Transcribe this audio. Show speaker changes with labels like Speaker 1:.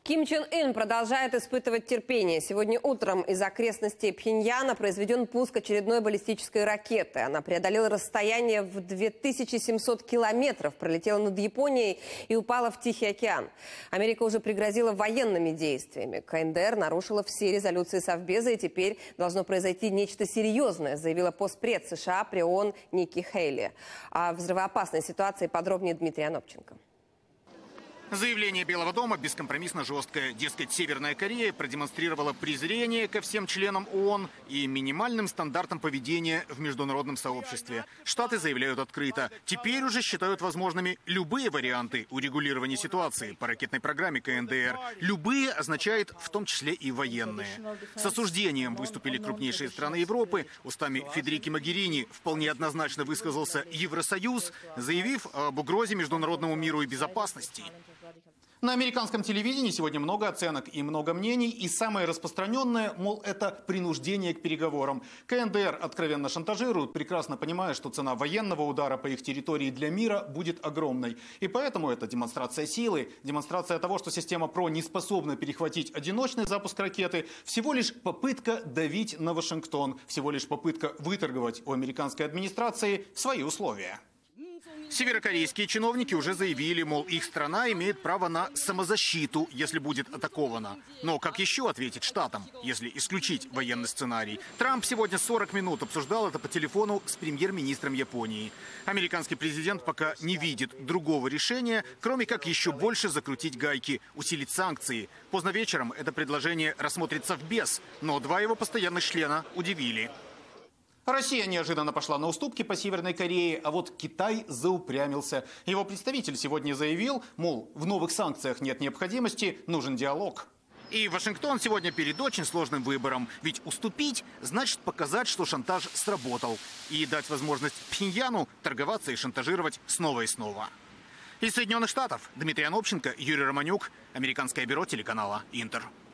Speaker 1: Ким Чен Ын продолжает испытывать терпение. Сегодня утром из окрестностей Пхеньяна произведен пуск очередной баллистической ракеты. Она преодолела расстояние в 2700 километров, пролетела над Японией и упала в Тихий океан. Америка уже пригрозила военными действиями. КНДР нарушила все резолюции Совбеза, и теперь должно произойти нечто серьезное, заявила постпред США при ООН Ники Хейли. О взрывоопасной ситуации подробнее Дмитрий Анопченко.
Speaker 2: Заявление Белого дома бескомпромиссно жесткое. Дескать, Северная Корея продемонстрировала презрение ко всем членам ООН и минимальным стандартам поведения в международном сообществе. Штаты заявляют открыто. Теперь уже считают возможными любые варианты урегулирования ситуации по ракетной программе КНДР. Любые означает в том числе и военные. С осуждением выступили крупнейшие страны Европы. Устами Федерики Могерини вполне однозначно высказался Евросоюз, заявив об угрозе международному миру и безопасности. На американском телевидении сегодня много оценок и много мнений. И самое распространенное, мол, это принуждение к переговорам. КНДР откровенно шантажируют, прекрасно понимая, что цена военного удара по их территории для мира будет огромной. И поэтому это демонстрация силы, демонстрация того, что система ПРО не способна перехватить одиночный запуск ракеты. Всего лишь попытка давить на Вашингтон. Всего лишь попытка выторговать у американской администрации свои условия. Северокорейские чиновники уже заявили, мол, их страна имеет право на самозащиту, если будет атакована. Но как еще ответить штатам, если исключить военный сценарий? Трамп сегодня 40 минут обсуждал это по телефону с премьер-министром Японии. Американский президент пока не видит другого решения, кроме как еще больше закрутить гайки, усилить санкции. Поздно вечером это предложение рассмотрит Совбез, но два его постоянных члена удивили. Россия неожиданно пошла на уступки по Северной Корее, а вот Китай заупрямился. Его представитель сегодня заявил, мол, в новых санкциях нет необходимости, нужен диалог. И Вашингтон сегодня перед очень сложным выбором. Ведь уступить значит показать, что шантаж сработал. И дать возможность Пхеньяну торговаться и шантажировать снова и снова. Из Соединенных Штатов Дмитрий Анопченко, Юрий Романюк, Американское бюро телеканала «Интер».